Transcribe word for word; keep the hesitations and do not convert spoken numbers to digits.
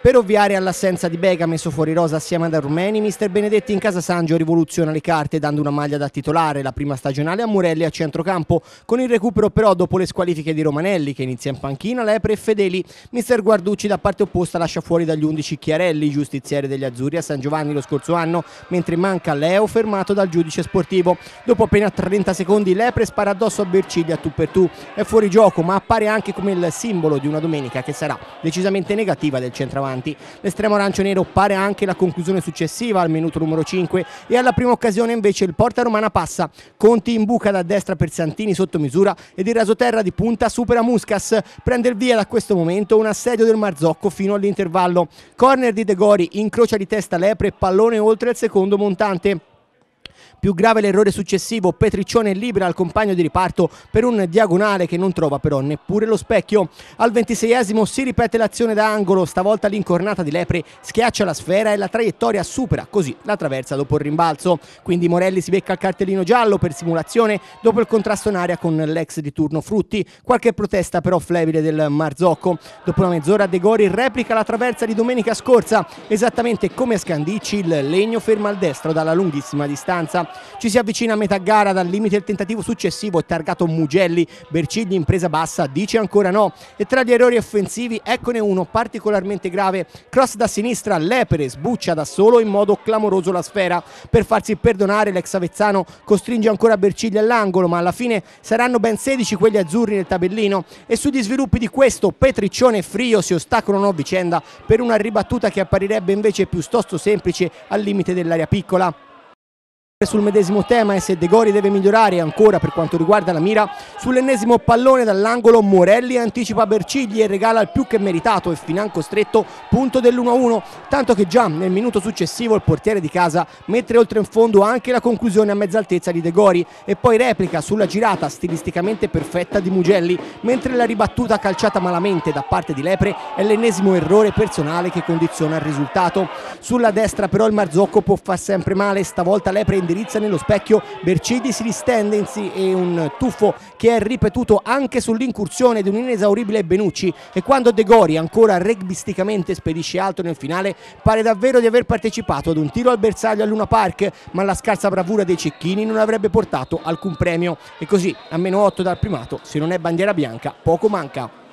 Per ovviare all'assenza di Bega messo fuori rosa assieme ad Armeni, mister Benedetti in casa Sangio rivoluziona le carte dando una maglia da titolare, la prima stagionale a Murelli a centrocampo, con il recupero però dopo le squalifiche di Romanelli che inizia in panchina, Lepre e Fedeli. Mister Guarducci da parte opposta lascia fuori dagli undici Chiarelli, giustiziere degli azzurri a San Giovanni lo scorso anno, mentre manca Leo fermato dal giudice sportivo. Dopo appena trenta secondi Lepre spara addosso a Berciglia a tu per tu, è fuori gioco ma appare anche come il simbolo di una domenica che sarà decisamente negativa del centravanti. L'estremo arancio-nero pare anche la conclusione successiva al minuto numero cinque e alla prima occasione invece il porta romana passa. Conti in buca da destra per Santini sotto misura ed il rasoterra di punta supera Muscas. Prende il via da questo momento un assedio del Marzocco fino all'intervallo. Corner di De Gori, incrocia di testa Lepre, pallone oltre il secondo montante. Più grave l'errore successivo, Petriccione libera al compagno di riparto per un diagonale che non trova però neppure lo specchio. Al ventiseiesimo si ripete l'azione da angolo, stavolta l'incornata di Lepre schiaccia la sfera e la traiettoria supera così la traversa dopo il rimbalzo. Quindi Morelli si becca il cartellino giallo per simulazione dopo il contrasto in area con l'ex di turno Frutti. Qualche protesta però flebile del Marzocco. Dopo una mezz'ora De Gori replica la traversa di domenica scorsa, esattamente come a Scandicci il legno ferma al destro dalla lunghissima distanza. Ci si avvicina a metà gara, dal limite il tentativo successivo è targato Mugelli, Bercigli in presa bassa dice ancora no e tra gli errori offensivi eccone uno particolarmente grave, cross da sinistra, Lepre sbuccia da solo in modo clamoroso la sfera. Per farsi perdonare l'ex avezzano costringe ancora Bercigli all'angolo, ma alla fine saranno ben sedici quelli azzurri nel tabellino e sugli sviluppi di questo Petriccione e Frio si ostacolano a vicenda per una ribattuta che apparirebbe invece piuttosto semplice al limite dell'area piccola. Sul medesimo tema e se De Gori deve migliorare ancora per quanto riguarda la mira, sull'ennesimo pallone dall'angolo Morelli anticipa Bercigli e regala il più che meritato e financo stretto punto dell'uno a uno, tanto che già nel minuto successivo il portiere di casa mette oltre in fondo anche la conclusione a mezza altezza di De Gori e poi replica sulla girata stilisticamente perfetta di Mugelli, mentre la ribattuta calciata malamente da parte di Lepre è l'ennesimo errore personale che condiziona il risultato. Sulla destra però il Marzocco può far sempre male, stavolta Lepre indirizza nello specchio, Bercigli si distende in sì e un tuffo che è ripetuto anche sull'incursione di un inesauribile Benucci e quando De Gori ancora rugbisticamente spedisce alto nel finale pare davvero di aver partecipato ad un tiro al bersaglio al Luna Park, ma la scarsa bravura dei cecchini non avrebbe portato alcun premio e così a meno otto dal primato, se non è bandiera bianca poco manca.